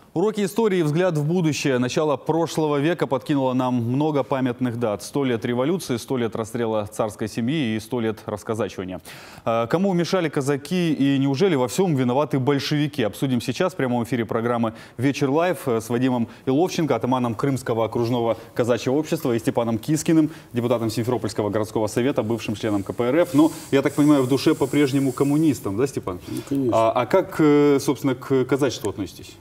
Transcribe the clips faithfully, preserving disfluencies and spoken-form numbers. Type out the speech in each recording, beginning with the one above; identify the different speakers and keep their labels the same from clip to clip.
Speaker 1: Уроки истории и взгляд в будущее. Начало прошлого века подкинуло нам много памятных дат. Сто лет революции, сто лет расстрела царской семьи и сто лет расказачивания. Кому мешали казаки и неужели во всем виноваты большевики? Обсудим сейчас в прямом эфире программы «Вечер лайв» с Вадимом Иловченко, атаманом Крымского окружного казачьего общества, и Степаном Кискиным, депутатом Симферопольского городского совета, бывшим членом ка пэ эр эф. Но, я так понимаю, в душе по-прежнему коммунистом, да, Степан?
Speaker 2: Ну, конечно.
Speaker 1: А, а как, собственно, к казачеству относитесь?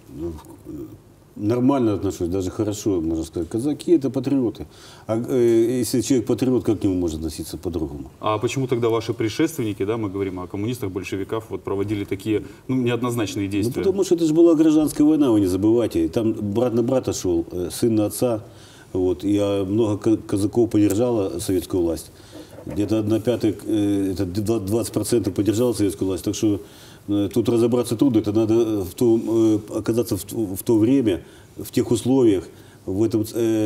Speaker 2: Нормально отношусь, даже хорошо, можно сказать. Казаки – это патриоты. А э, если человек патриот, как к нему может относиться по-другому?
Speaker 1: А почему тогда ваши предшественники, да, мы говорим о коммунистах, большевиках, вот проводили такие, ну, неоднозначные действия?
Speaker 2: Ну, потому что это же была гражданская война, вы не забывайте. Там брат на брата шел, сын на отца. Вот, и много казаков поддержала советскую власть. Где-то одна пятая, это двадцать процентов поддержала советскую власть. Так что тут разобраться трудно, это надо в то, оказаться в, в то время, в тех условиях, в этом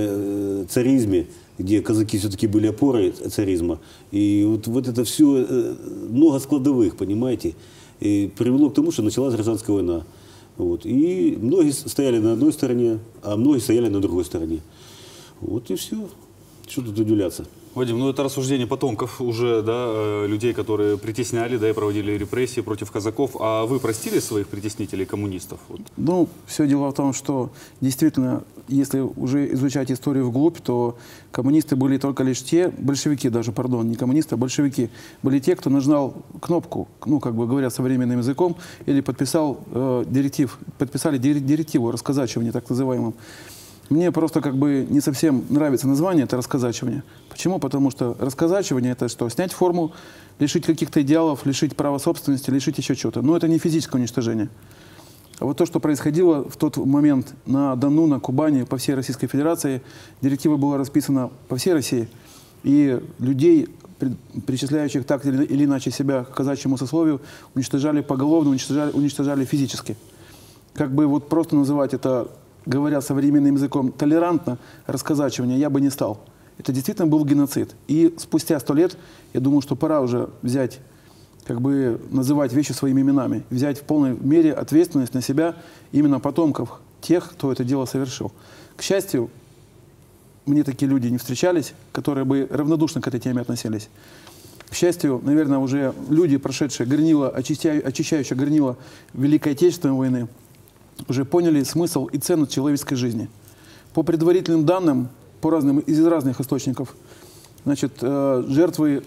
Speaker 2: э, царизме, где казаки все-таки были опорой царизма. И вот, вот это все, э, много складовых, понимаете, и привело к тому, что началась гражданская война. Вот. И многие стояли на одной стороне, а многие стояли на другой стороне. Вот и все. Что тут удивляться?
Speaker 1: Вадим, ну это рассуждение потомков уже, да, людей, которые притесняли, да, и проводили репрессии против казаков. А вы простили своих притеснителей, коммунистов? Вот.
Speaker 3: Ну, все дело в том, что действительно, если уже изучать историю вглубь, то коммунисты были только лишь те, большевики даже, пардон, не коммунисты, а большевики, были те, кто нажал кнопку, ну, как бы говоря современным языком, или подписал э, директив, подписали директиву расказачивания, так называемым. Мне просто как бы не совсем нравится название, это расказачивание. Почему? Потому что расказачивание – это что? Снять форму, лишить каких-то идеалов, лишить права собственности, лишить еще чего-то. Но это не физическое уничтожение. А вот то, что происходило в тот момент на Дону, на Кубани, по всей Российской Федерации, директива была расписана по всей России. И людей, причисляющих так или иначе себя к казачьему сословию, уничтожали поголовно, уничтожали, уничтожали физически. Как бы вот просто называть это, говоря современным языком, толерантно, расказачивание, я бы не стал. Это действительно был геноцид. И спустя сто лет, я думаю, что пора уже взять, как бы называть вещи своими именами, взять в полной мере ответственность на себя именно потомков тех, кто это дело совершил. К счастью, мне такие люди не встречались, которые бы равнодушно к этой теме относились. К счастью, наверное, уже люди, прошедшие горнило, очищающие, очищающие горнило Великой Отечественной войны, уже поняли смысл и ценность человеческой жизни. По предварительным данным, по разным, из разных источников, значит, э, жертвы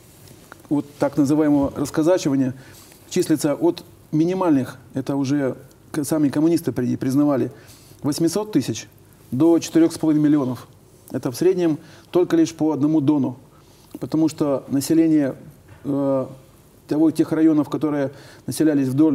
Speaker 3: вот так называемого расказачивания числятся от минимальных, это уже сами коммунисты признавали, восьмисот тысяч до четырёх с половиной миллионов. Это в среднем только лишь по одному Дону. Потому что население э, того, тех районов, которые населялись вдоль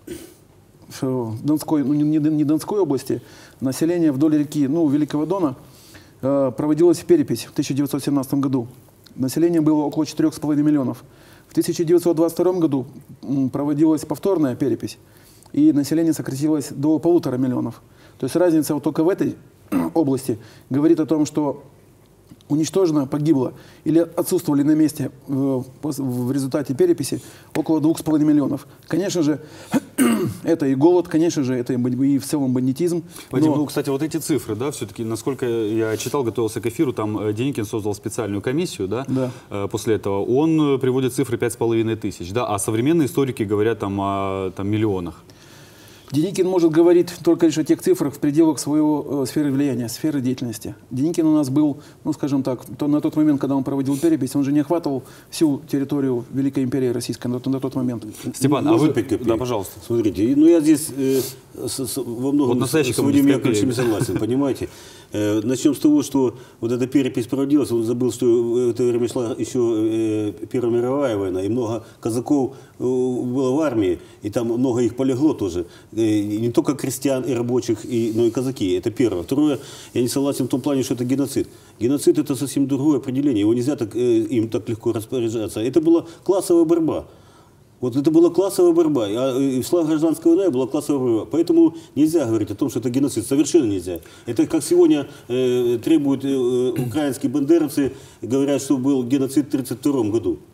Speaker 3: Донской, ну, не, не Донской области, население вдоль реки, ну, Великого Дона, э, проводилась перепись в тысяча девятьсот семнадцатом году. Население было около четырёх с половиной миллионов. В тысяча девятьсот двадцать втором году проводилась повторная перепись, и население сократилось до полутора миллионов. То есть разница вот только в этой области говорит о том, что уничтожено, погибло или отсутствовали на месте в, в результате переписи около двух с половиной миллионов. Конечно же, это и голод, конечно же, это и в целом бандитизм.
Speaker 1: Вадим,
Speaker 3: но...
Speaker 1: ну, кстати, вот эти цифры, да, все-таки, насколько я читал, готовился к эфиру, там Деникин создал специальную комиссию, да,
Speaker 3: да.
Speaker 1: После этого он приводит цифры пять с половиной тысяч, да, а современные историки говорят там о там, миллионах.
Speaker 3: Деникин может говорить только лишь о тех цифрах в пределах своего э, сферы влияния, сферы деятельности. Деникин у нас был, ну скажем так, то, на тот момент, когда он проводил перепись, он же не охватывал всю территорию Великой империи Российской на, на тот момент.
Speaker 1: Степан,
Speaker 2: ну,
Speaker 1: а вы...
Speaker 2: пять копеек?
Speaker 1: Да, пожалуйста.
Speaker 2: Смотрите, ну я здесь э, с, с, во многом
Speaker 1: вот
Speaker 2: с Владимиром Яковлевичем согласен, понимаете. Э, начнем с того, что вот эта перепись проводилась, он забыл, что в это время шла еще э, Первая мировая война, и много казаков э, было в армии, и там много их полегло тоже. Э, не только крестьян и рабочих, и, но и казаки. Это первое. Второе, я не согласен в том плане, что это геноцид. Геноцид – это совсем другое определение. Его нельзя так, э, им так легко распоряжаться. Это была классовая борьба. Вот это была классовая борьба. А и шла гражданская война, и была классовая борьба. Поэтому нельзя говорить о том, что это геноцид. Совершенно нельзя. Это как сегодня э, требуют э, украинские бандеровцы, говорят, что был геноцид в тысяча девятьсот тридцать втором году.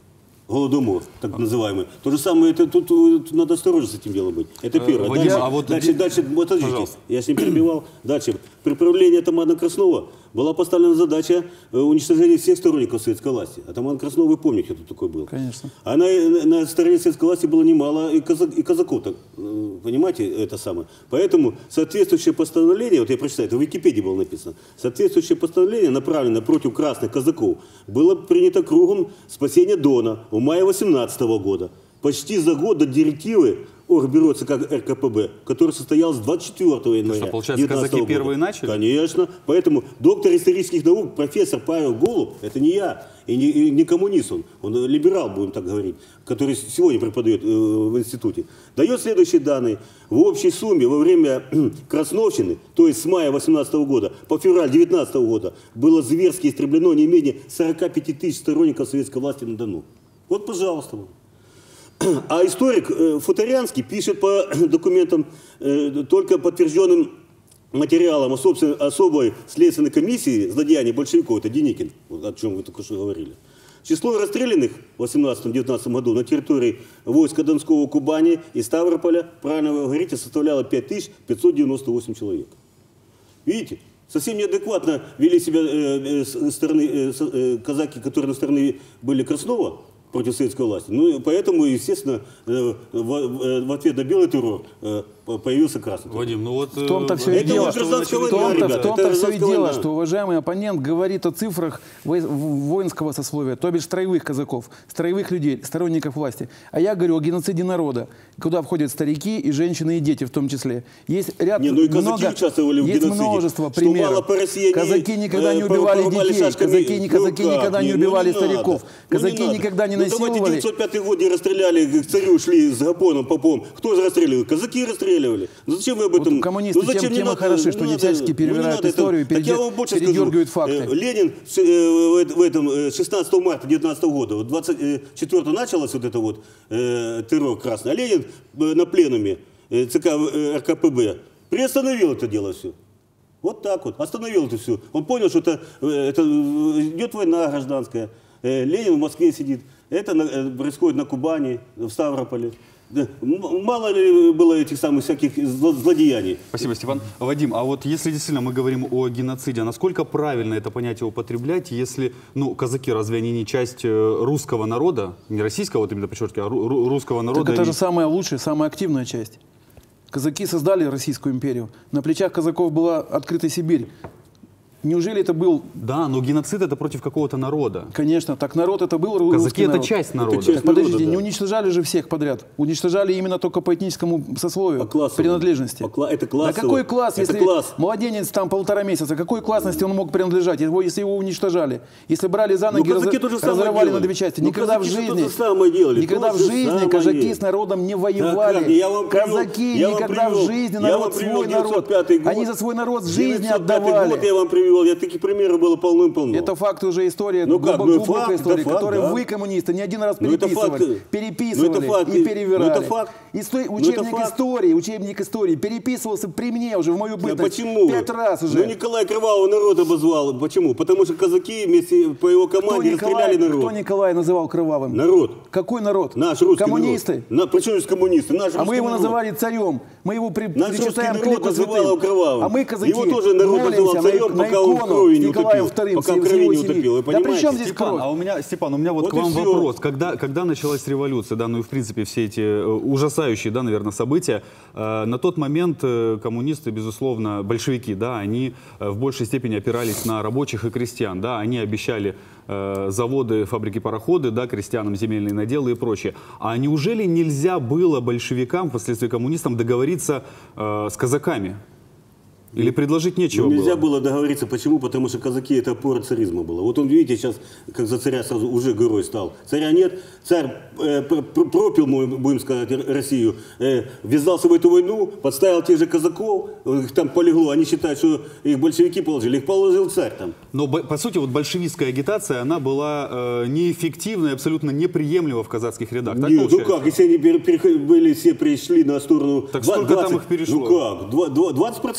Speaker 2: Голодомор, так называемый. То же самое, это, тут, тут надо осторожно с этим делом быть. Это первое.
Speaker 1: Вадим,
Speaker 2: дальше,
Speaker 1: а вот
Speaker 2: дальше,
Speaker 1: здесь-
Speaker 2: дальше, вот, подождите,
Speaker 1: Пожалуйста.
Speaker 2: я с ним перебивал. Дальше. При правлении атамана Краснова была поставлена задача э, уничтожения всех сторонников советской власти. Атаман Краснов, вы помните, кто такой был?
Speaker 3: Конечно.
Speaker 2: А на, на стороне советской власти было немало и, казак, и казаков, так, э, понимаете, это самое. Поэтому соответствующее постановление, вот я прочитаю, это в Википедии было написано, соответствующее постановление, направленное против красных казаков, было принято кругом спасения Дона в мае восемнадцатого года. Почти за год до директивы Оргбюро ЦК РКПБ, который состоялся двадцать четвёртого января.
Speaker 1: что, получается, казаки
Speaker 2: года.
Speaker 1: первые начали?
Speaker 2: Конечно. Поэтому доктор исторических наук, профессор Павел Голуб, это не я, и не, и не коммунист он, он либерал, будем так говорить, который сегодня преподает э, в институте, дает следующие данные. В общей сумме во время Красновщины, то есть с мая восемнадцатого года по февраль девятнадцатого года, было зверски истреблено не менее сорока пяти тысяч сторонников советской власти на Дону. Вот, пожалуйста. А историк э, Футорянский пишет по документам, э, только подтвержденным материалам особой, особой следственной комиссии злодеяний большевиков, это Деникин, вот о чем вы только что говорили. Число расстрелянных в восемнадцатом-девятнадцатом году на территории войска Донского, Кубани и Ставрополя, правильно вы говорите, составляло пять тысяч пятьсот девяносто восемь человек. Видите? Совсем неадекватно вели себя э, э, с стороны, э, э, казаки, которые на стороне были Краснова, против советской власти. Ну, поэтому, естественно, в, в, в ответ на белый террор появился красный террор.
Speaker 1: Вадим, ну вот...
Speaker 3: В том-то все и
Speaker 2: это
Speaker 3: дело,
Speaker 2: вот гражданская
Speaker 3: в
Speaker 2: война,
Speaker 3: том-то,
Speaker 2: ребята,
Speaker 3: в том-то
Speaker 2: это
Speaker 3: все и
Speaker 2: гражданская
Speaker 3: дело,
Speaker 2: война.
Speaker 3: что уважаемый оппонент говорит о цифрах вой- воинского сословия, то бишь строевых казаков, строевых людей, сторонников власти. А я говорю о геноциде народа, куда входят старики и женщины, и дети в том числе. Есть ряд
Speaker 2: Не, ну и казаки
Speaker 3: много,
Speaker 2: участвовали в
Speaker 3: есть
Speaker 2: геноциде.
Speaker 3: множество
Speaker 2: Что
Speaker 3: примеров.
Speaker 2: мало по России они,
Speaker 3: казаки никогда
Speaker 2: э,
Speaker 3: не убивали
Speaker 2: порубали
Speaker 3: детей,
Speaker 2: шашками.
Speaker 3: казаки, не-
Speaker 2: Ну
Speaker 3: казаки
Speaker 2: как?
Speaker 3: никогда не
Speaker 2: Не, ну
Speaker 3: убивали
Speaker 2: не надо.
Speaker 3: стариков,
Speaker 2: Ну не
Speaker 3: казаки
Speaker 2: надо.
Speaker 3: никогда не
Speaker 2: Ну давайте
Speaker 3: насиловали.
Speaker 2: девятьсот пятый год не расстреляли, к царю шли с Гапоном, Попом. Кто же расстреливал? Казаки расстреливали. Ну зачем вы об этом?
Speaker 3: Вот коммунисты
Speaker 2: ну, зачем
Speaker 3: тем-
Speaker 2: не
Speaker 3: тем и
Speaker 2: надо?
Speaker 3: хороши,
Speaker 2: Не
Speaker 3: что они
Speaker 2: надо.
Speaker 3: всячески
Speaker 2: Ну, не
Speaker 3: перевирают
Speaker 2: надо
Speaker 3: историю и
Speaker 2: это. Так я
Speaker 3: переде-
Speaker 2: вам больше
Speaker 3: передергивают
Speaker 2: скажу.
Speaker 3: факты.
Speaker 2: Э, Ленин с- э, в этом э, шестнадцатого марта девятнадцатого года, вот двадцать четвёртого началось вот это вот э, террор красный, а Ленин э, на пленуме э, ЦК э, РКПБ приостановил это дело все. Вот так вот, остановил это все. Он понял, что это, э, это э, идет война гражданская. Э, Ленин в Москве сидит. Это на- э, происходит на Кубани, в Ставрополе. Да, м- Мало ли было этих самых всяких зло- злодеяний.
Speaker 1: Спасибо, Степан. Вадим, а вот если действительно мы говорим о геноциде, а насколько правильно это понятие употреблять, если, ну, казаки, разве они не часть э, русского народа, не российского, вот именно подчеркиваю, а ру- ру- русского народа?
Speaker 3: Так это
Speaker 1: и-
Speaker 3: же самая лучшая, самая активная часть. Казаки создали Российскую империю. На плечах казаков была открыта Сибирь. Неужели это был,
Speaker 1: Да, но геноцид это против какого-то народа.
Speaker 3: конечно, так народ это был русский
Speaker 1: Казаки это
Speaker 3: народ.
Speaker 1: часть народа.
Speaker 2: часть
Speaker 3: Так подождите,
Speaker 2: народа,
Speaker 3: не
Speaker 2: да.
Speaker 3: уничтожали же всех подряд. Уничтожали именно только по этническому сословию,
Speaker 2: По классовому.
Speaker 3: принадлежности.
Speaker 2: По кла- это
Speaker 3: Да
Speaker 2: классово.
Speaker 3: какой класс,
Speaker 2: Это
Speaker 3: если
Speaker 2: класс.
Speaker 3: младенец там полтора месяца, какой классности он мог принадлежать, его, если его уничтожали? Если брали за ноги,
Speaker 2: Ну, казаки
Speaker 3: раз-
Speaker 2: то же самое
Speaker 3: разрывали
Speaker 2: делали.
Speaker 3: на две части.
Speaker 2: Ну,
Speaker 3: Никогда в
Speaker 2: казаки же то
Speaker 3: жизни,
Speaker 2: же самое делали.
Speaker 3: никогда
Speaker 2: То
Speaker 3: в
Speaker 2: же
Speaker 3: жизни
Speaker 2: самое.
Speaker 3: казаки с народом не воевали.
Speaker 2: как? Я вам привел-
Speaker 3: казаки
Speaker 2: я вам
Speaker 3: никогда
Speaker 2: привел-
Speaker 3: в жизни
Speaker 2: я
Speaker 3: народ
Speaker 2: вам привел
Speaker 3: свой народ.
Speaker 2: девятьсот пятый год.
Speaker 3: Они за свой народ жизни
Speaker 2: девятьсот пятый
Speaker 3: отдавали.
Speaker 2: год я вам привел, я таких примеров было полным-полно.
Speaker 3: Это факты уже история,
Speaker 2: Ну как,
Speaker 3: глубоко-
Speaker 2: ну
Speaker 3: глубокая
Speaker 2: факт,
Speaker 3: история,
Speaker 2: это факт,
Speaker 3: которую
Speaker 2: да.
Speaker 3: вы, коммунисты, не один раз
Speaker 2: Ну это
Speaker 3: переписывали,
Speaker 2: факт.
Speaker 3: переписывали
Speaker 2: Ну это факт.
Speaker 3: и перевирали.
Speaker 2: Ну это факт.
Speaker 3: Исто-
Speaker 2: Ну это
Speaker 3: Учебник
Speaker 2: факт.
Speaker 3: истории, учебник истории переписывался при мне уже, в мою
Speaker 2: А
Speaker 3: бытность.
Speaker 2: почему?
Speaker 3: Пять раз уже.
Speaker 2: Ну Николай Кровавый народ обозвал. Почему? Потому что казаки вместе по его
Speaker 3: кто,
Speaker 2: команде
Speaker 3: Николай,
Speaker 2: расстреляли народ.
Speaker 3: кто Николай называл кровавым?
Speaker 2: Народ.
Speaker 3: Какой народ?
Speaker 2: Наш русский
Speaker 3: Коммунисты.
Speaker 2: народ. На, причем здесь коммунисты? Наш
Speaker 3: А мы
Speaker 2: русский
Speaker 3: его
Speaker 2: народ.
Speaker 3: называли царем. Мы его при,
Speaker 2: Наш
Speaker 3: причитаем
Speaker 2: русский
Speaker 3: к
Speaker 2: народ
Speaker 3: лику
Speaker 2: называл
Speaker 3: святым.
Speaker 2: его кровавым.
Speaker 3: А мы, казаки,
Speaker 2: Его тоже народ
Speaker 3: молимся
Speaker 2: называл
Speaker 3: на,
Speaker 2: царем,
Speaker 3: на
Speaker 2: пока он в
Speaker 3: икону
Speaker 2: крови не
Speaker 3: Николая
Speaker 2: утопил.
Speaker 3: вторым,
Speaker 2: Пока
Speaker 3: с-
Speaker 2: в
Speaker 3: с
Speaker 2: крови
Speaker 3: его
Speaker 2: не
Speaker 3: семьи.
Speaker 2: утопил. Вы
Speaker 3: Да при
Speaker 2: понимаете?
Speaker 3: чем здесь
Speaker 1: Степан,
Speaker 3: кровь?
Speaker 1: а у меня, Степан, у меня вот,
Speaker 2: Вот
Speaker 1: к
Speaker 2: и
Speaker 1: вам
Speaker 2: всё.
Speaker 1: вопрос. Когда, когда началась революция, да, ну и в принципе все эти э, ужасающие, да, наверное, события, э, на тот момент э, коммунисты, безусловно, большевики, да, они э, в большей степени опирались на рабочих и крестьян, да, они обещали э, заводы, фабрики, пароходы, да, крестьянам земельные наделы и прочее. А неужели нельзя было большевикам, впоследствии коммунистам, договориться э, с казаками? Или предложить нечего
Speaker 2: Ну, нельзя
Speaker 1: было?
Speaker 2: было договориться. Почему? Потому что казаки это опора царизма была. Вот он, видите, сейчас как за царя сразу уже горой стал. Царя нет, царь э, пр- пр- пропил, мы будем сказать, Р- Россию, э, ввязался в эту войну, подставил тех же казаков, их там полегло. Они считают, что их большевики положили, их положил царь там.
Speaker 1: Но, бо- по сути, вот большевистская агитация, она была э, неэффективна и абсолютно неприемлема в казацких рядах. Так
Speaker 2: Нет, ну
Speaker 1: получается?
Speaker 2: как, если они пере- переход- были все пришли на сторону...
Speaker 1: Так
Speaker 2: два-
Speaker 1: сколько там их перешло?
Speaker 2: Ну как, Два- два- двадцать процентов сразу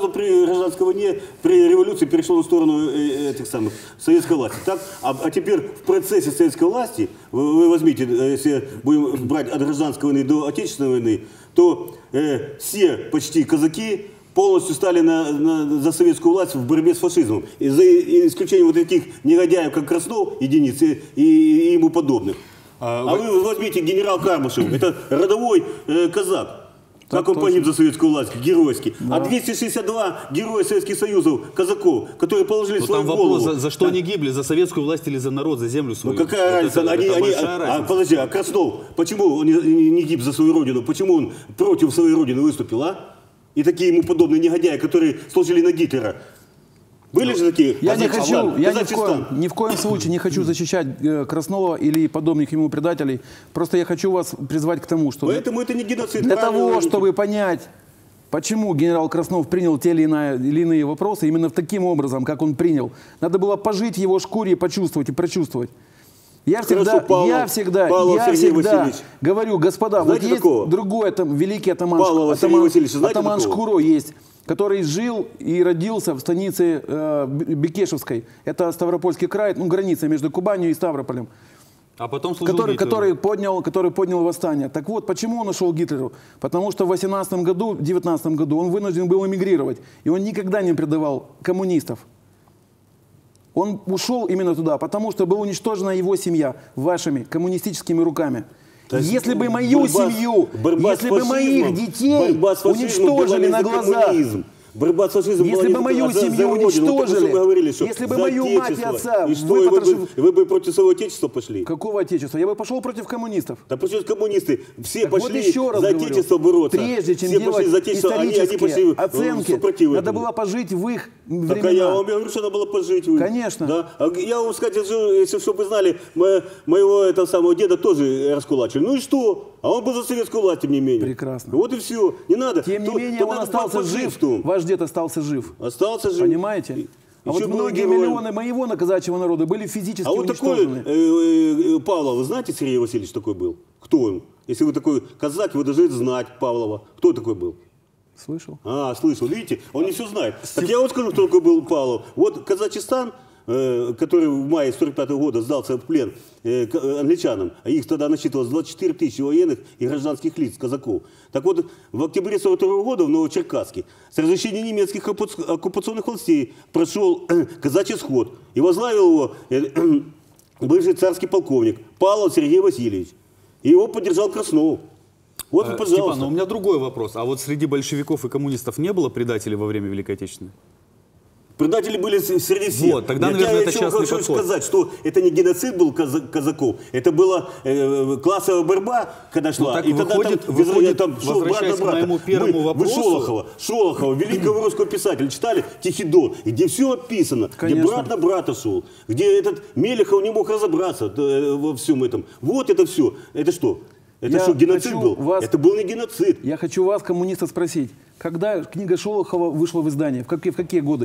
Speaker 2: сразу при гражданской войне, при революции перешел на сторону этих самых советской власти. Так? А, а теперь в процессе советской власти, вы, вы возьмите, если будем брать от гражданской войны до Отечественной войны, то э, все почти казаки полностью стали на, на, за советскую власть в борьбе с фашизмом. И за исключением вот таких негодяев, как Краснов, единицы и, и ему подобных. А, а вы возьмите генерал Карбышев, это родовой э, казак. Как он погиб за советскую власть, геройски. Да. А двести шестьдесят два героя Советских Союзов, казаков, которые положили
Speaker 1: Но
Speaker 2: свою
Speaker 1: там
Speaker 2: голову.
Speaker 1: Вопрос, за, за что да. они гибли? За советскую власть или за народ, за землю свою?
Speaker 2: Ну какая
Speaker 1: вот
Speaker 2: разница?
Speaker 1: Это,
Speaker 2: они,
Speaker 1: это
Speaker 2: они,
Speaker 1: а,
Speaker 2: разница.
Speaker 1: А,
Speaker 2: подожди, а Краснов, почему он не, не гиб за свою родину? Почему он против своей родины выступил, а? И такие ему подобные негодяи, которые служили на Гитлера. Были ну, же такие?
Speaker 3: Я не хочу, я ни в, коем, ни в коем случае не хочу защищать э, Краснова или подобных ему предателей. Просто я хочу вас призвать к тому, что...
Speaker 2: Поэтому это не геноцид.
Speaker 3: Для того, чтобы понять, почему генерал Краснов принял те или иные, или иные вопросы именно таким образом, как он принял, надо было пожить в его шкуре и почувствовать, и прочувствовать. Я всегда,
Speaker 2: Павлов,
Speaker 3: я всегда,
Speaker 2: Павлов
Speaker 3: я всегда говорю, господа,
Speaker 2: знаете
Speaker 3: вот есть
Speaker 2: такого?
Speaker 3: другой там, великий атаман,
Speaker 2: Павлов,
Speaker 3: атаман,
Speaker 2: атаман,
Speaker 3: атаман Шкуро есть, который жил и родился в станице э, Бекешевской. Это Ставропольский край, ну, граница между Кубанью и Ставрополем.
Speaker 1: А потом служил
Speaker 3: который,
Speaker 1: Гитлеру.
Speaker 3: который, поднял, который поднял восстание. Так вот, почему он ушел к Гитлеру? Потому что в восемнадцатом году, в девятнадцатом году он вынужден был эмигрировать. И он никогда не предавал коммунистов. Он ушел именно туда, потому что была уничтожена его семья вашими коммунистическими руками. Если бы мою борьба, семью,
Speaker 2: борьба
Speaker 3: если бы моих детей уничтожили на глазах,
Speaker 2: борьба с фашизмом
Speaker 3: если бы мою
Speaker 2: за,
Speaker 3: семью
Speaker 2: за
Speaker 3: уничтожили,
Speaker 2: вот говорили,
Speaker 3: если бы мою мать и отца,
Speaker 2: и что, вы, бы, вы бы против своего отечества пошли?
Speaker 3: Какого отечества? Я бы пошел против коммунистов.
Speaker 2: Да почему коммунисты? Все
Speaker 3: так
Speaker 2: пошли
Speaker 3: вот еще раз
Speaker 2: за
Speaker 3: говорю,
Speaker 2: отечество бороться.
Speaker 3: Прежде чем
Speaker 2: все
Speaker 3: делать
Speaker 2: пошли за отечество, они, они пошли
Speaker 3: оценки, надо этому. было пожить в их времена.
Speaker 2: Так а я вам говорю, что надо было пожить в их.
Speaker 3: Конечно.
Speaker 2: Да? А я вам сказать, если чтобы вы знали, моего этого самого деда тоже раскулачили. Ну и что? А он был за советскую власть, тем не менее.
Speaker 3: Прекрасно.
Speaker 2: Вот и все. Не надо.
Speaker 3: Тем не
Speaker 2: то,
Speaker 3: менее,
Speaker 2: то
Speaker 3: он остался жив. Ваш дед остался жив.
Speaker 2: Остался жив.
Speaker 3: Понимаете? А вот многие героем. миллионы моего наказачьего народа были физически
Speaker 2: а вот
Speaker 3: уничтожены.
Speaker 2: такой э, э, Павлов, вы знаете, Сергей Васильевич такой был? Кто он? Если вы такой казак, вы должны знать Павлова. Кто такой был?
Speaker 3: Слышал.
Speaker 2: А, слышал. Видите, он не все знает. Так я вот скажу, кто такой был Павлов. Вот Казачистан, э, который в мае сорок пятого года сдался в плен э, англичанам, а их тогда насчитывалось двадцать четыре тысячи военных и гражданских лиц, казаков. Так вот, в октябре сорок второго года в Новочеркасске с разрешения немецких оккупационных властей прошел э, казачий сход. И возглавил его э, э, бывший царский полковник Павлов Сергей Васильевич. И его поддержал Краснов. Вот,
Speaker 1: э,
Speaker 2: пожалуйста.
Speaker 1: Степан, но у меня другой вопрос. А вот среди большевиков и коммунистов не было предателей во время Великой Отечественной?
Speaker 2: Предатели были среди всех.
Speaker 1: Вот, тогда,
Speaker 2: я
Speaker 1: наверное,
Speaker 2: я
Speaker 1: это частный
Speaker 2: хочу
Speaker 1: подход.
Speaker 2: сказать, что это не геноцид был казаков, это была э, классовая борьба, когда шла.
Speaker 1: Ну, так
Speaker 2: и тогда
Speaker 1: выходит,
Speaker 2: там,
Speaker 1: выходит,
Speaker 2: там шел
Speaker 1: возвращаясь
Speaker 2: брат на брата.
Speaker 1: к моему первому
Speaker 2: Мы,
Speaker 1: вопросу.
Speaker 2: Вы Шолохова, Шолохова, великого русского писателя, читали «Тихий-Дон», где все описано,
Speaker 3: Конечно.
Speaker 2: где брат на брата шел, где этот Мелехов не мог разобраться э, во всем этом. Вот это все. Это что? Это
Speaker 3: Я
Speaker 2: что, геноцид был?
Speaker 3: Вас...
Speaker 2: Это был не геноцид.
Speaker 3: Я хочу вас, коммуниста, спросить, когда книга Шолохова вышла в издание, в какие, в какие годы?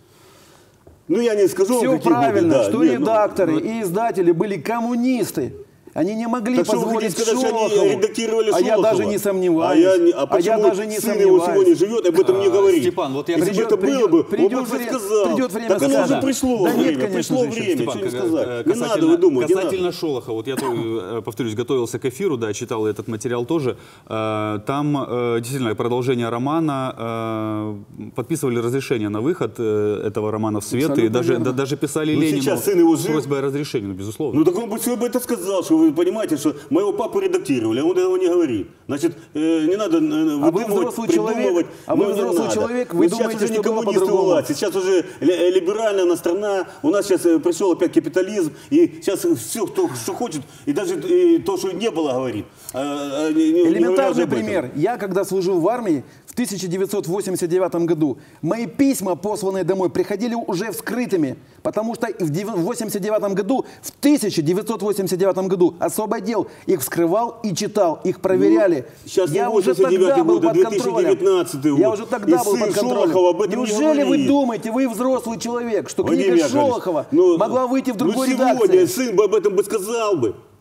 Speaker 2: Ну, я не скажу
Speaker 3: Все
Speaker 2: вам, какие
Speaker 3: правильно,
Speaker 2: годы, да.
Speaker 3: что
Speaker 2: Нет,
Speaker 3: редакторы
Speaker 2: ну,
Speaker 3: и издатели были коммунисты. Они не могли
Speaker 2: так
Speaker 3: позволить
Speaker 2: что вы хотите сказать, что они редактировали
Speaker 3: а я
Speaker 2: Шолохова?
Speaker 3: даже не сомневаюсь.
Speaker 2: А, я, не, а,
Speaker 3: а я даже не
Speaker 2: сын
Speaker 3: сомневаюсь.
Speaker 2: его сегодня живет, об этом не говорит?
Speaker 1: Степан, вот я
Speaker 2: Если
Speaker 3: придет,
Speaker 2: бы это
Speaker 3: придет,
Speaker 2: было бы,
Speaker 3: придет,
Speaker 2: он бы
Speaker 3: время,
Speaker 2: сказал.
Speaker 3: придет время
Speaker 2: так оно
Speaker 3: сказать.
Speaker 2: уже пришло
Speaker 3: Да
Speaker 2: время,
Speaker 3: нет, конечно
Speaker 2: пришло
Speaker 3: же,
Speaker 2: время,
Speaker 1: Степан,
Speaker 2: что не
Speaker 1: как,
Speaker 2: сказать. Не
Speaker 1: касательно,
Speaker 2: надо, вы думаете,
Speaker 1: касательно
Speaker 2: не надо.
Speaker 1: Шолохова, вот я, повторюсь, готовился к эфиру, да, читал этот материал тоже. Там действительно продолжение романа, подписывали разрешение на выход этого романа в свет,
Speaker 3: Абсолютно
Speaker 1: и даже,
Speaker 3: верно.
Speaker 1: да, даже писали
Speaker 2: Ну,
Speaker 1: Ленину
Speaker 2: сейчас сын его
Speaker 1: с
Speaker 2: жив.
Speaker 1: просьбой о разрешении, ну, безусловно.
Speaker 2: Ну так он бы все бы это сказал, что вы понимаете, что моего папу редактировали, а он этого не говорит. Значит, э, не надо э,
Speaker 3: А вы
Speaker 2: выдумывать,
Speaker 3: взрослый
Speaker 2: придумывать.
Speaker 3: человек, а вы
Speaker 2: ну, не
Speaker 3: взрослый
Speaker 2: надо.
Speaker 3: человек, вы
Speaker 2: Ну,
Speaker 3: думаете,
Speaker 2: сейчас уже
Speaker 3: что
Speaker 2: не
Speaker 3: было
Speaker 2: коммунисты
Speaker 3: по-другому?
Speaker 2: власти, сейчас уже ли- либеральная она страна, у нас сейчас э, пришел опять капитализм, и сейчас все, кто что хочет, и даже э, то, что не было, говорит. А, а, не- не говоря уже
Speaker 3: Элементарный
Speaker 2: об этом.
Speaker 3: пример. Я, когда служил в армии в тысяча девятьсот восемьдесят девятом году, мои письма, посланные домой, приходили уже вскрытыми, потому что в восемьдесят девятом году, в тысяча девятьсот восемьдесят девятом году особый отдел их вскрывал и читал, их проверяли.
Speaker 2: Ну, сейчас
Speaker 3: я
Speaker 2: не
Speaker 3: уже тогда был
Speaker 2: год, а
Speaker 3: под
Speaker 2: две тысячи
Speaker 3: контролем.
Speaker 2: девятнадцатый год.
Speaker 3: Я уже тогда
Speaker 2: И
Speaker 3: был
Speaker 2: сын
Speaker 3: под контролем.
Speaker 2: Шолохова об этом не
Speaker 3: Неужели вы
Speaker 2: говорит?
Speaker 3: думаете, вы взрослый человек, что
Speaker 2: Владимир
Speaker 3: книга
Speaker 2: Яковлевич,
Speaker 3: Шолохова
Speaker 2: ну,
Speaker 3: могла выйти в другой
Speaker 2: ну, сегодня
Speaker 3: редакции?
Speaker 2: сын бы об этом бы сказал бы.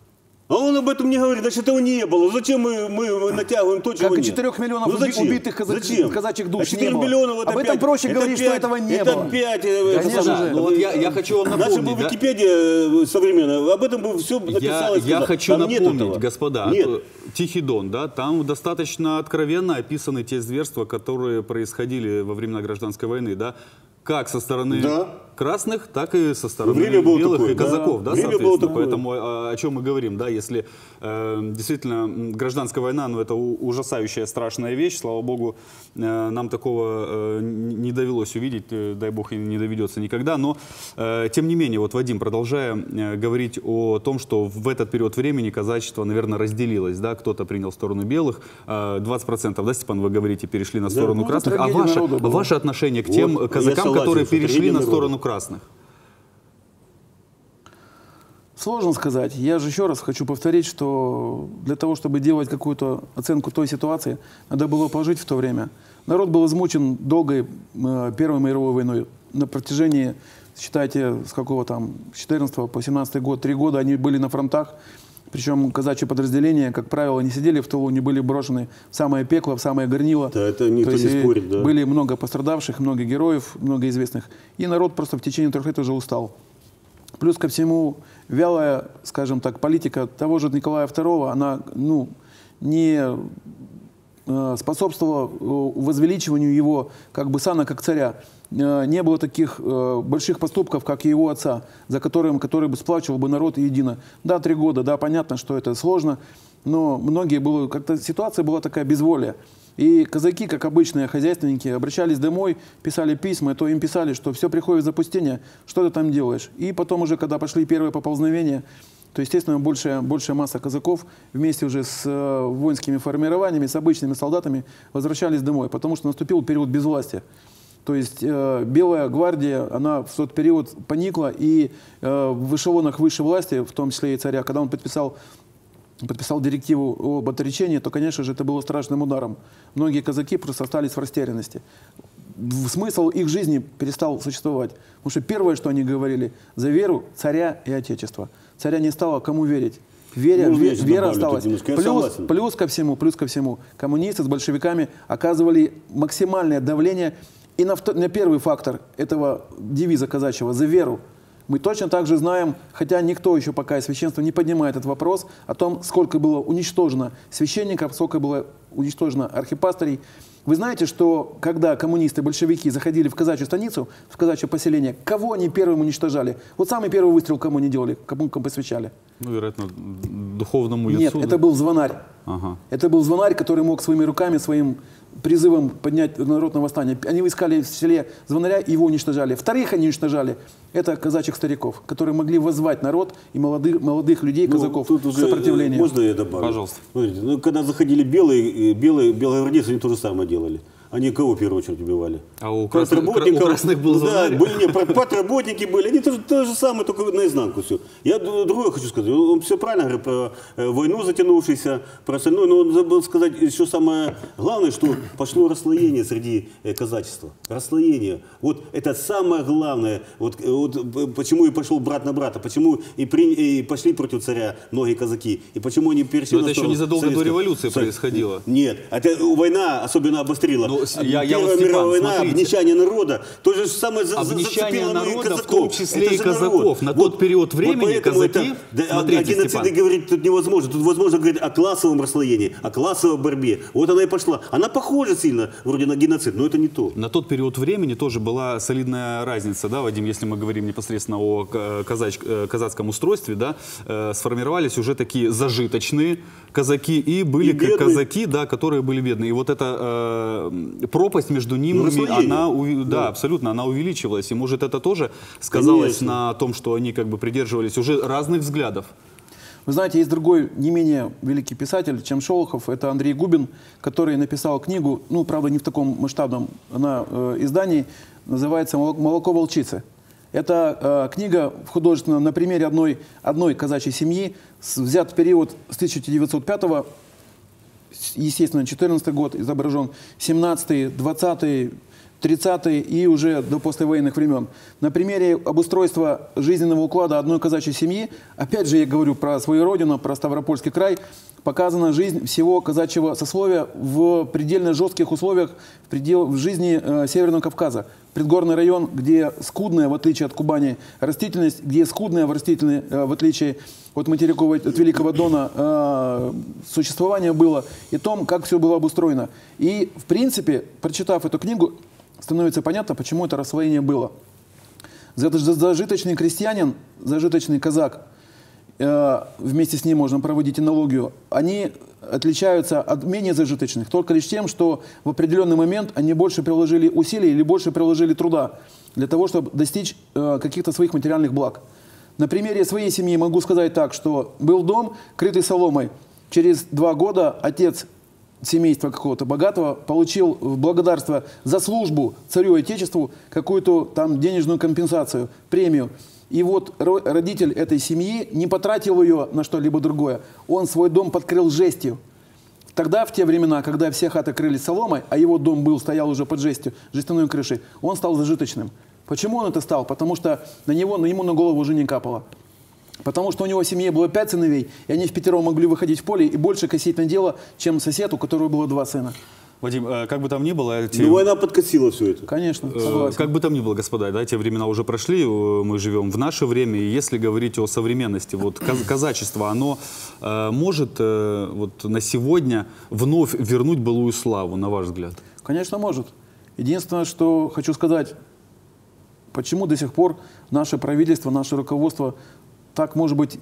Speaker 2: А он об этом не говорит, значит, этого не было. Зачем мы, мы натягиваем то, чего
Speaker 3: Как и
Speaker 2: нет?
Speaker 3: четырех миллионов
Speaker 2: Ну, зачем?
Speaker 3: убитых казак...
Speaker 2: Зачем?
Speaker 3: казачьих душ
Speaker 2: А четыре
Speaker 3: не было.
Speaker 2: миллионов это
Speaker 3: Об этом
Speaker 2: пять,
Speaker 3: проще
Speaker 2: это
Speaker 3: говорить,
Speaker 2: пять,
Speaker 3: что этого не
Speaker 2: это
Speaker 3: было.
Speaker 2: пять, это
Speaker 3: Конечно
Speaker 2: самое.
Speaker 3: же.
Speaker 1: Ну, вот я, я хочу вам
Speaker 2: Наша бы
Speaker 1: напомнить, да?
Speaker 2: Википедия современная, об этом бы все
Speaker 1: Я,
Speaker 2: написалось.
Speaker 1: я
Speaker 2: сказано.
Speaker 1: хочу
Speaker 2: Там нет
Speaker 1: напомнить,
Speaker 2: этого.
Speaker 1: господа,
Speaker 2: Нет.
Speaker 1: э, Тихий Дон, да, там достаточно откровенно описаны те зверства, которые происходили во времена гражданской войны, да, как со стороны
Speaker 2: Да.
Speaker 1: красных, так и со стороны
Speaker 2: Время было
Speaker 1: белых
Speaker 2: такое,
Speaker 1: и казаков,
Speaker 2: да.
Speaker 1: да,
Speaker 2: Время было
Speaker 1: соответственно.
Speaker 2: такое.
Speaker 1: Поэтому о, о чем мы говорим, да, если э, действительно м, гражданская война, ну это у- ужасающая, страшная вещь, слава богу, э, нам такого э, н- не довелось увидеть, э, дай бог и не доведется никогда, но э, тем не менее, вот Вадим, продолжая э, говорить о том, что в этот период времени казачество, наверное, разделилось, да, кто-то принял сторону белых, э, двадцать процентов, да, Степан, вы говорите, перешли на сторону
Speaker 3: ну,
Speaker 1: красных, а
Speaker 3: трагедия
Speaker 1: ваше,
Speaker 3: народа была.
Speaker 1: ваше отношение к тем
Speaker 2: Вот, я
Speaker 1: казакам,
Speaker 2: согласен,
Speaker 1: которые
Speaker 2: что
Speaker 1: перешли
Speaker 2: трагедия
Speaker 1: на
Speaker 2: народа.
Speaker 1: сторону красных?
Speaker 3: Сложно сказать. Я же еще раз хочу повторить, что для того, чтобы делать какую-то оценку той ситуации, надо было пожить в то время. Народ был измучен долгой э, Первой мировой войной. На протяжении, считайте, с какого там, с четырнадцатого по семнадцатый год, три года они были на фронтах. Причем казачьи подразделения, как правило, не сидели в тылу, не были брошены в самое пекло, в самое горнило.
Speaker 2: Да, это никто
Speaker 3: То есть,
Speaker 2: не
Speaker 3: и
Speaker 2: спорит, да.
Speaker 3: Были много пострадавших, много героев, много известных. И народ просто в течение трех лет уже устал. Плюс ко всему, вялая, скажем так, политика того же Николая второго, она, ну, не э, способствовала э, возвеличиванию его как бы сана как царя. Э, не было таких э, больших поступков, как и его отца, за которым, который бы сплачивал бы народ едино. Да, три года, да, понятно, что это сложно, но многие было, как-то ситуация была такая безволия. И казаки, как обычные хозяйственники, обращались домой, писали письма, то им писали, что все приходит в запустение, что ты там делаешь. И потом уже, когда пошли первые поползновения, то, естественно, большая, большая масса казаков вместе уже с э, воинскими формированиями, с обычными солдатами возвращались домой, потому что наступил период безвластия. То есть э, Белая гвардия, она в тот период поникла, и э, в эшелонах высшей власти, в том числе и царя, когда он подписал подписал директиву об отречении, то, конечно же, это было страшным ударом. Многие казаки просто остались в растерянности. Смысл их жизни перестал существовать. Потому что первое, что они говорили, за веру царя и отечества. Царя не стало, кому верить. Веря,
Speaker 2: Можно
Speaker 3: ве-
Speaker 2: я еще
Speaker 3: вера
Speaker 2: добавлю
Speaker 3: осталась.
Speaker 2: тут немножко? Я
Speaker 3: Плюс,
Speaker 2: согласен.
Speaker 3: плюс ко всему, плюс ко всему, коммунисты с большевиками оказывали максимальное давление и на, вто- на первый фактор этого девиза казачьего «за веру». Мы точно так же знаем, хотя никто еще пока из священства не поднимает этот вопрос, о том, сколько было уничтожено священников, сколько было уничтожено архипастырей. Вы знаете, что когда коммунисты, большевики заходили в казачью станицу, в казачье поселение, кого они первым уничтожали? Вот самый первый выстрел кому они делали, кому посвящали?
Speaker 1: Ну, вероятно, духовному лицу.
Speaker 3: Нет,
Speaker 1: да?
Speaker 3: это был звонарь.
Speaker 1: Ага.
Speaker 3: Это был звонарь, который мог своими руками, своим призывом поднять народ на восстание. Они искали в селе звонаря и его уничтожали. Вторых они уничтожали. Это казачьих стариков, которые могли воззвать народ и молодых, молодых людей, казаков,
Speaker 2: ну, тут
Speaker 3: к
Speaker 2: уже,
Speaker 3: сопротивлению.
Speaker 2: Можно я добавлю?
Speaker 1: Пожалуйста.
Speaker 2: Смотрите, ну, когда заходили белые, белые, белогвардейцы, они то же самое делали. Они кого в первую очередь убивали?
Speaker 1: А у красных,
Speaker 2: Партработников.
Speaker 1: у красных был звонарь?
Speaker 2: Да, были, не, пар- партработники были. Они тоже то же самое, только наизнанку все. Я д- другое хочу сказать. Он все правильно говорит про э, войну затянувшуюся, про остальное, но он забыл сказать еще самое главное, что пошло расслоение среди э, казачества. Расслоение. Вот это самое главное. Вот, э, вот э, почему и пошел брат на брата, почему и, при, и пошли против царя многие казаки, и почему они перешли
Speaker 1: Но
Speaker 2: на
Speaker 1: это еще
Speaker 2: сторону
Speaker 1: незадолго до
Speaker 2: советского.
Speaker 1: революции
Speaker 2: Со-
Speaker 1: происходило.
Speaker 2: Нет, это война особенно обострила.
Speaker 1: Ну, с- я- я
Speaker 2: Первая
Speaker 1: вот, Степан,
Speaker 2: мировая война,
Speaker 1: смотрите.
Speaker 2: обнищание народа, то же самое за, за-
Speaker 1: Обнищание
Speaker 2: зацепило многих
Speaker 1: народа, в
Speaker 2: казаков.
Speaker 1: том числе
Speaker 2: Это
Speaker 1: и
Speaker 2: же
Speaker 1: казаков.
Speaker 2: народ.
Speaker 1: На тот период времени
Speaker 2: поэтому
Speaker 1: казаки-
Speaker 2: это, да,
Speaker 1: смотрите,
Speaker 2: о геноциде
Speaker 1: Степан.
Speaker 2: говорить тут невозможно. Тут возможно говорить о классовом расслоении, о классовой борьбе. Вот она и пошла. Она похожа сильно вроде на геноцид, но это не то.
Speaker 1: На тот период времени тоже была солидная разница, да, Вадим, если мы говорим непосредственно о ка- казач- э, казацком устройстве, да, э, сформировались уже такие зажиточные казаки и были
Speaker 2: И бедные.
Speaker 1: казаки, да, которые были бедные. И вот эта э, пропасть между ними,
Speaker 2: Ну, расслоение.
Speaker 1: она, уви- да,
Speaker 2: Да.
Speaker 1: абсолютно, она увеличивалась. И может это тоже сказалось
Speaker 2: Конечно.
Speaker 1: на том, что они как бы придерживались уже разных взглядов.
Speaker 3: Вы знаете, есть другой не менее великий писатель, чем Шолохов. Это Андрей Губин, который написал книгу, ну, правда, не в таком масштабном она, э, издании, называется «Моло- «Молоко волчицы». Это э, книга художественная на примере одной, одной казачьей семьи, с- взят в период с тысяча девятьсот пятого, естественно, четырнадцатый год изображен, семнадцатый, двадцатый, тридцатые и уже до послевоенных времен. На примере обустройства жизненного уклада одной казачьей семьи, опять же я говорю про свою родину, про Ставропольский край, показана жизнь всего казачьего сословия в предельно жестких условиях в, предел, в жизни э, Северного Кавказа. Предгорный район, где скудная, в отличие от Кубани, растительность, где скудная в, растительной, э, в отличие от материкового, от Великого Дона, э, существование было, и том, как все было обустроено. И, в принципе, прочитав эту книгу, становится понятно, почему это расслоение было. Зажиточный крестьянин, зажиточный казак, вместе с ним можно проводить аналогию, они отличаются от менее зажиточных только лишь тем, что в определенный момент они больше приложили усилий или больше приложили труда для того, чтобы достичь каких-то своих материальных благ. На примере своей семьи могу сказать так, что был дом, крытый соломой. Через два года отец семейства какого-то богатого получил в благодарство за службу царю и отечеству какую-то там денежную компенсацию, премию. И вот родитель этой семьи не потратил ее на что-либо другое. Он свой дом подкрыл жестью. Тогда, в те времена, когда все хаты крылись соломой, а его дом был, стоял уже под жестью, жестяной крышей, он стал зажиточным. Почему он это стал? Потому что на него, на ему на голову уже не капало. Потому что у него в семье было пять сыновей, и они в пятером могли выходить в поле и больше косить на дело, чем сосед, у которого было два сына.
Speaker 1: Вадим, как бы там ни было... Эти...
Speaker 2: Ну, война подкосила все это.
Speaker 3: Конечно, согласен.
Speaker 1: Как бы там ни было, господа, да, те времена уже прошли, мы живем в наше время, и если говорить о современности, вот казачество, оно э, может э, вот на сегодня вновь вернуть былую славу, на ваш взгляд?
Speaker 3: Конечно, может. Единственное, что хочу сказать, почему до сих пор наше правительство, наше руководство так, может быть,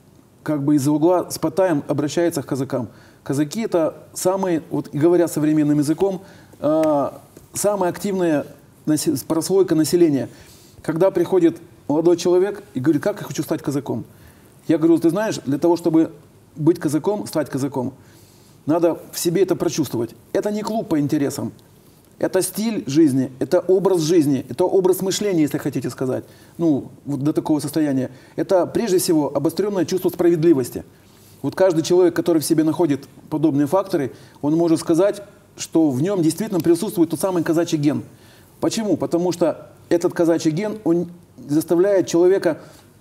Speaker 3: как бы из-за угла с потаем обращается к казакам. Казаки – это самые, вот говоря современным языком, э, самая активная наси прослойка населения. Когда приходит молодой человек и говорит, как я хочу стать казаком. Я говорю, ты знаешь, для того, чтобы быть казаком, стать казаком, надо в себе это прочувствовать. Это не клуб по интересам. Это стиль жизни, это образ жизни, это образ мышления, если хотите сказать, ну, вот до такого состояния. Это, прежде всего, обостренное чувство справедливости. Вот каждый человек, который в себе находит подобные факторы, он может сказать, что в нем действительно присутствует тот самый казачий ген. Почему? Потому что этот казачий ген, он заставляет человека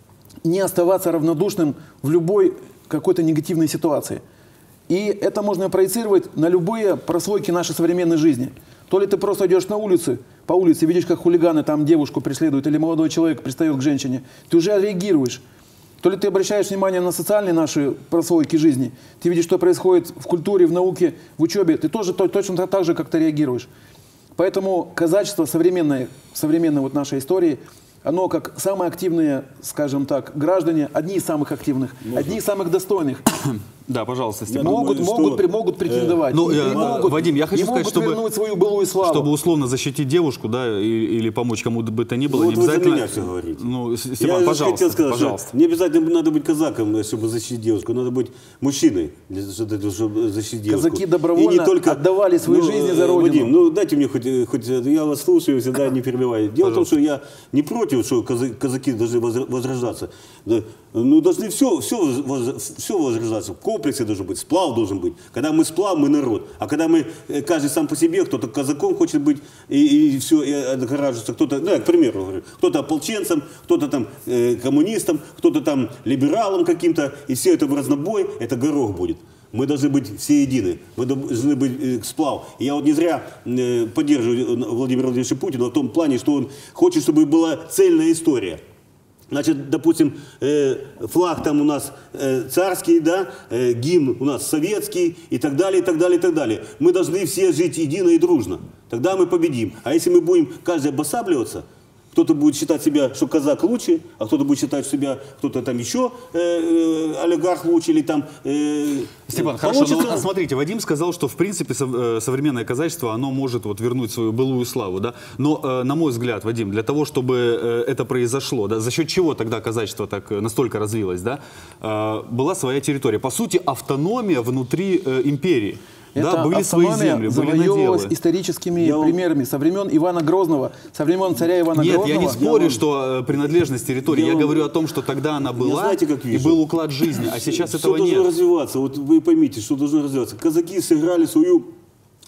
Speaker 3: не оставаться равнодушным в любой какой-то негативной ситуации. И это можно проецировать на любые прослойки нашей современной жизни. То ли ты просто идешь на улице, по улице, видишь, как хулиганы там девушку преследуют, или молодой человек пристает к женщине, ты уже реагируешь. То ли ты обращаешь внимание на социальные наши прослойки жизни, ты видишь, что происходит в культуре, в науке, в учебе, ты тоже точно так же как-то реагируешь. Поэтому казачество современное, современной вот нашей истории, оно как самые активные, скажем так, граждане, одни из самых активных, Можно? одни из самых достойных.
Speaker 1: Да, пожалуйста, Степан.
Speaker 3: Могут,
Speaker 2: думаю,
Speaker 3: могут,
Speaker 2: что...
Speaker 3: могут претендовать.
Speaker 1: Ну,
Speaker 3: и,
Speaker 1: я,
Speaker 3: и могут,
Speaker 1: Вадим, я хочу
Speaker 3: и
Speaker 1: сказать,
Speaker 3: могут
Speaker 1: чтобы,
Speaker 3: вернуть свою былую славу.
Speaker 1: Чтобы условно защитить девушку, да, и, или помочь кому бы то ни было,
Speaker 2: Ну,
Speaker 1: не
Speaker 2: вот
Speaker 1: обязательно...
Speaker 2: вы за меня все говорите.
Speaker 1: Ну, Степан,
Speaker 2: я
Speaker 1: пожалуйста,
Speaker 2: хотел сказать,
Speaker 1: пожалуйста.
Speaker 2: Что не обязательно надо быть казаком, чтобы защитить девушку, надо быть мужчиной, чтобы защитить девушку.
Speaker 3: Казаки добровольно
Speaker 2: и не только...
Speaker 3: отдавали свои
Speaker 2: ну,
Speaker 3: жизни за родину.
Speaker 2: Вадим, ну дайте мне хоть, хоть я вас слушаю, всегда не перебиваю. Дело Пожалуйста. в том, что я не против, что казаки должны возрождаться. Ну, должны все, все, все возрождаться. В комплексе должен быть, сплав должен быть. Когда мы сплав, мы народ. А когда мы, каждый сам по себе, кто-то казаком хочет быть, и, и все, и отгораживается, кто-то, ну, я, к примеру говорю, кто-то ополченцем, кто-то там э, коммунистом, кто-то там либералом каким-то, и все это в разнобой, это горох будет. Мы должны быть все едины, мы должны быть э, сплав. И я вот не зря э, поддерживаю Владимира Владимировича Путина в том плане, что он хочет, чтобы была цельная история. Значит, допустим, э, флаг там у нас э, царский, да, э, гимн у нас советский и так далее, и так далее, и так далее. Мы должны все жить едино и дружно. Тогда мы победим. А если мы будем каждый обосабливаться, кто-то будет считать себя, что казак лучше, а кто-то будет считать себя, кто-то там еще э, э, олигарх лучше или там... Э,
Speaker 1: Степан, хорошо, но смотрите, Вадим сказал, что в принципе современное казачество, оно может вот вернуть свою былую славу, да? Но, э, на мой взгляд, Вадим, для того, чтобы э, это произошло, да, за счет чего тогда казачество так настолько развилось, да, э, была своя территория. По сути, автономия внутри э, империи.
Speaker 3: Это
Speaker 1: да, были свои земли, были наделы.
Speaker 3: Историческими
Speaker 2: я...
Speaker 3: примерами со времен Ивана Грозного, со времен царя Ивана
Speaker 1: Нет,
Speaker 3: Грозного.
Speaker 1: я не спорю,
Speaker 2: я...
Speaker 1: что принадлежность территории. Я, я говорю о том, что тогда она была, знаете, как и был уклад жизни, а сейчас
Speaker 2: что
Speaker 1: этого
Speaker 2: нет. Что
Speaker 1: нет.
Speaker 2: должно развиваться? Вот вы поймите, что должно развиваться. Казаки сыграли свою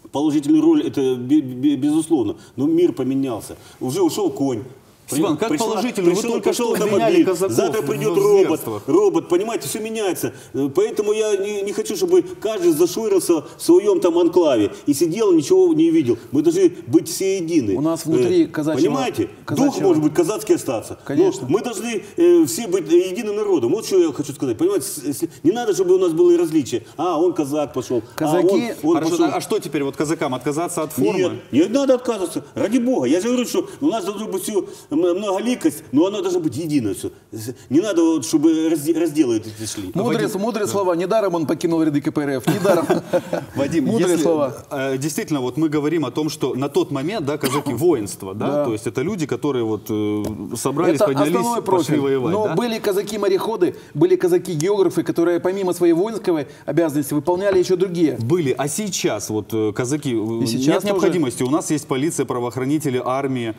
Speaker 2: положительную роль, это безусловно. Но мир поменялся. Уже ушел конь.
Speaker 1: Степан, как
Speaker 2: Пришла,
Speaker 1: положительно,
Speaker 2: пришел,
Speaker 1: вы только
Speaker 2: пришел
Speaker 1: что обвиняли казаков
Speaker 2: завтра придет
Speaker 1: в
Speaker 2: робот,
Speaker 1: зверствах.
Speaker 2: робот, понимаете, все меняется. Поэтому я не, не хочу, чтобы каждый зашурился в своем там анклаве и сидел, ничего не видел. Мы должны быть все едины.
Speaker 3: У нас внутри казачьего...
Speaker 2: Понимаете?
Speaker 3: казачьего...
Speaker 2: Дух может быть казацкий остаться.
Speaker 3: Конечно.
Speaker 2: Но мы должны э, все быть единым народом. Вот что я хочу сказать. Понимаете, не надо, чтобы у нас было различие. А, он казак пошел.
Speaker 3: Казаки...
Speaker 2: А, он, он
Speaker 1: Хорошо,
Speaker 2: пошел.
Speaker 1: а что теперь, вот казакам отказаться от формы?
Speaker 2: Нет, не надо отказываться. Ради Бога. Я же говорю, что у нас должна быть все многоликость, но она должна быть едино все. Не надо, вот, чтобы разделы эти шли.
Speaker 3: Мудрые,
Speaker 1: Вадим,
Speaker 3: мудрые слова. Недаром он покинул ряды ка пэ эр эф. Недаром.
Speaker 1: Вадим,
Speaker 3: Мудрые
Speaker 1: если,
Speaker 3: слова.
Speaker 1: э, действительно, вот мы говорим о том, что на тот момент, да, казаки воинство, да,
Speaker 3: Да.
Speaker 1: то есть это люди, которые вот э, собрались,
Speaker 3: Это
Speaker 1: поднялись,
Speaker 3: основной
Speaker 1: пошли
Speaker 3: профиль.
Speaker 1: воевать.
Speaker 3: Но
Speaker 1: да?
Speaker 3: были казаки-мореходы, были казаки-географы, которые помимо своей воинской обязанности выполняли еще другие.
Speaker 1: Были, а сейчас вот э, казаки, э,
Speaker 3: сейчас
Speaker 1: нет необходимости, у нас есть полиция, правоохранители, армия,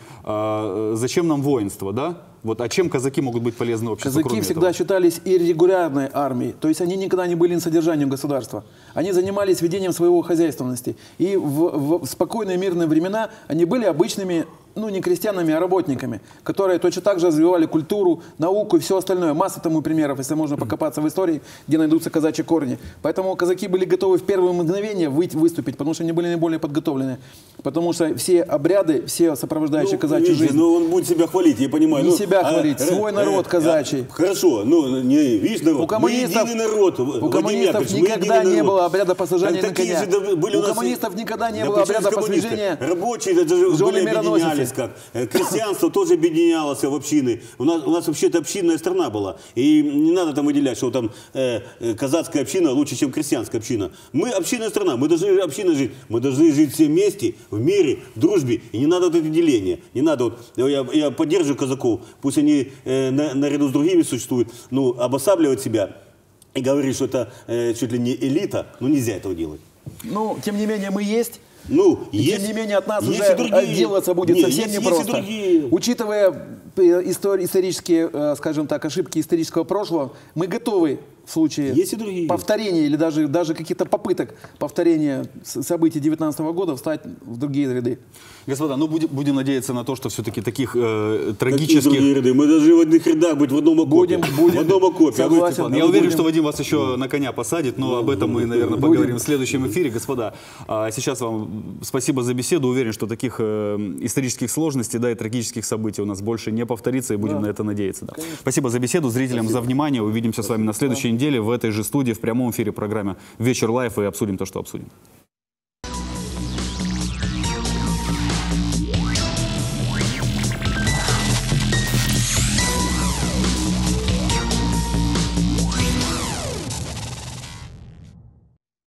Speaker 1: э, зачем нам воинство, да? Вот, а чем казаки могут быть полезны обществу,
Speaker 3: Казаки
Speaker 1: кроме
Speaker 3: всегда
Speaker 1: этого?
Speaker 3: считались иррегулярной армией, то есть они никогда не были на содержанием государства. Они занимались ведением своего хозяйственности. И в, в спокойные мирные времена они были обычными, ну не крестьянами, а работниками, которые точно так же развивали культуру, науку и все остальное. Масса тому примеров, если можно покопаться в истории, где найдутся казачьи корни. Поэтому казаки были готовы в первые мгновения выйти, выступить, потому что они были наиболее подготовлены. Потому что все обряды, все сопровождающие
Speaker 2: Ну,
Speaker 3: казачью
Speaker 2: видите,
Speaker 3: жизнь...
Speaker 2: ну он будет себя хвалить, я понимаю.
Speaker 3: Не
Speaker 2: ну,
Speaker 3: себя хвалить, свой народ казачий.
Speaker 2: а, хорошо, ну, не, видишь, народ,
Speaker 3: У коммунистов,
Speaker 2: мы единый народ.
Speaker 3: у
Speaker 2: Владимир
Speaker 3: коммунистов
Speaker 2: Яковлевич, мы
Speaker 3: никогда
Speaker 2: единый
Speaker 3: не
Speaker 2: народ.
Speaker 3: было обряда посажения
Speaker 2: Так
Speaker 3: на
Speaker 2: такие
Speaker 3: коня.
Speaker 2: же были
Speaker 3: У
Speaker 2: нас и-
Speaker 3: коммунистов никогда не
Speaker 2: Да
Speaker 3: было
Speaker 2: почему
Speaker 3: обряда
Speaker 2: же коммунисты?
Speaker 3: посвящения
Speaker 2: Рабочие это же
Speaker 3: жены
Speaker 2: были
Speaker 3: мироносицы.
Speaker 2: объединялись как. Э, Крестьянство тоже объединялось в общины. У нас, у нас вообще-то общинная страна была. И не надо там выделять, что там э, э, казацкая община лучше, чем крестьянская община. Мы общинная страна, мы должны община жить. Мы должны жить все вместе, в мире, в дружбе. И не надо вот это деление. Не надо вот, я, я поддерживаю казаков, пусть они э, на, наряду с другими существуют, ну, обосабливать себя и говорить, что это э, чуть ли не элита, ну нельзя этого делать.
Speaker 3: Ну, тем не менее, мы есть.
Speaker 2: Ну,
Speaker 3: И
Speaker 2: есть,
Speaker 3: тем не менее, от нас
Speaker 2: есть
Speaker 3: уже
Speaker 2: и другие.
Speaker 3: отделаться будет
Speaker 2: Не,
Speaker 3: совсем
Speaker 2: есть, есть
Speaker 3: непросто.
Speaker 2: и другие.
Speaker 3: Учитывая э, истори- исторические, э, скажем так, ошибки исторического прошлого, мы готовы в случае
Speaker 2: Есть и другие.
Speaker 3: повторения или даже, даже каких-то попыток повторения с- событий девятнадцатого года встать в другие ряды.
Speaker 1: Господа, ну будем, будем надеяться на то, что все-таки таких э,
Speaker 2: Какие
Speaker 1: трагических...
Speaker 2: другие ряды? Мы должны в одних рядах быть в одном окопе.
Speaker 3: Будем, будем.
Speaker 2: В одном окопе. А вы,
Speaker 3: Согласен.
Speaker 2: Степан,
Speaker 1: Я
Speaker 2: а вы
Speaker 1: уверен,
Speaker 2: будете-
Speaker 1: что Вадим вас еще на коня посадит, но об этом мы, наверное,
Speaker 3: Будем.
Speaker 1: поговорим в следующем эфире. Господа, а сейчас вам спасибо за беседу. Уверен, что таких э, исторических сложностей, да, и трагических событий у нас больше не повторится, и будем
Speaker 3: Да.
Speaker 1: на это надеяться. Да. Спасибо за беседу, зрителям за внимание. Увидимся с вами на следующей неделе в этой же студии, в прямом эфире программы «Вечер лайф» и обсудим то, что обсудим.